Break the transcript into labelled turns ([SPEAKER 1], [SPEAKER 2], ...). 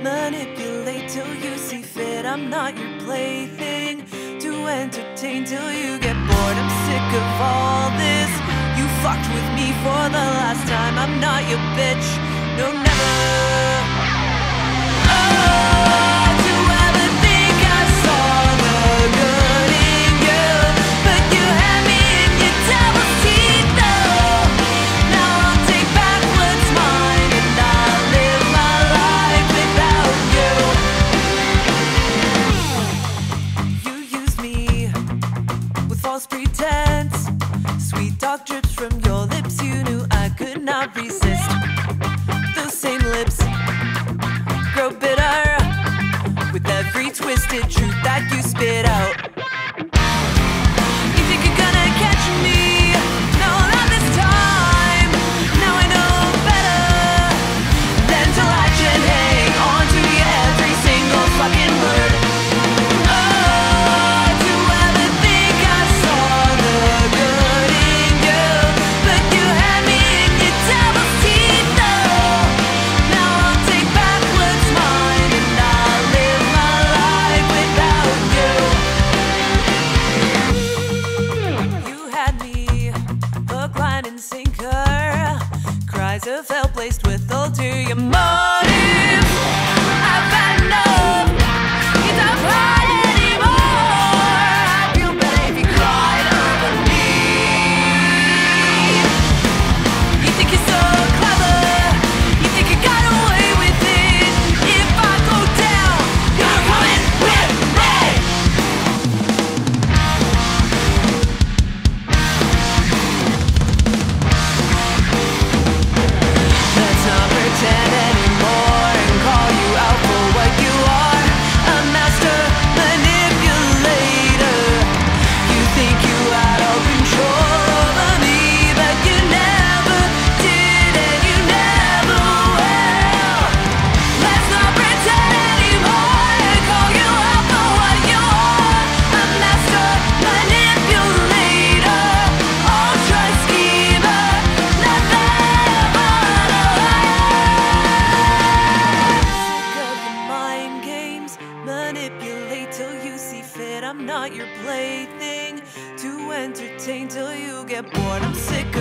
[SPEAKER 1] manipulate till you see fit. I'm not your plaything to entertain till you get bored. I'm sick of all this. You fucked with me for the last time. I'm not your bitch, no never. Oh, do you ever think I saw the good in you? But you had me in your devil's teeth though. Now I'll take back what's mine, and I'll live my life without you. You used me with false pretense. Sweet talk drips from your lips. You knew I could not resist. Those same lips grow bitter with every twisted truth that you spit out. You think you're gonna catch me? No, not this time. Now I know better than to latch and hang on to every single fucking word. Oh, do you ever think I saw the good in you? But you had me in your devil's teeth though. Now I'll take back what's mine, and I'll live my life without you. You had me hook, line, and sinker. Cries of hell placed with ulterior motives. I've had enough. You don't cry anymore. I'd feel better if you cried over me. You think you're so clever. You think you got away with it. If I go down, you're coming with me. Let's not pretend anymore and call you out for what you are, a master manipulator. You think you had all control over me, but you never did and you never will. Let's not pretend anymore and call you out for what you are, a master manipulator, ultra schemer, nothing but a sick of your mind games, manipulate till you see fit. I'm not your plaything to entertain till you get bored. I'm sick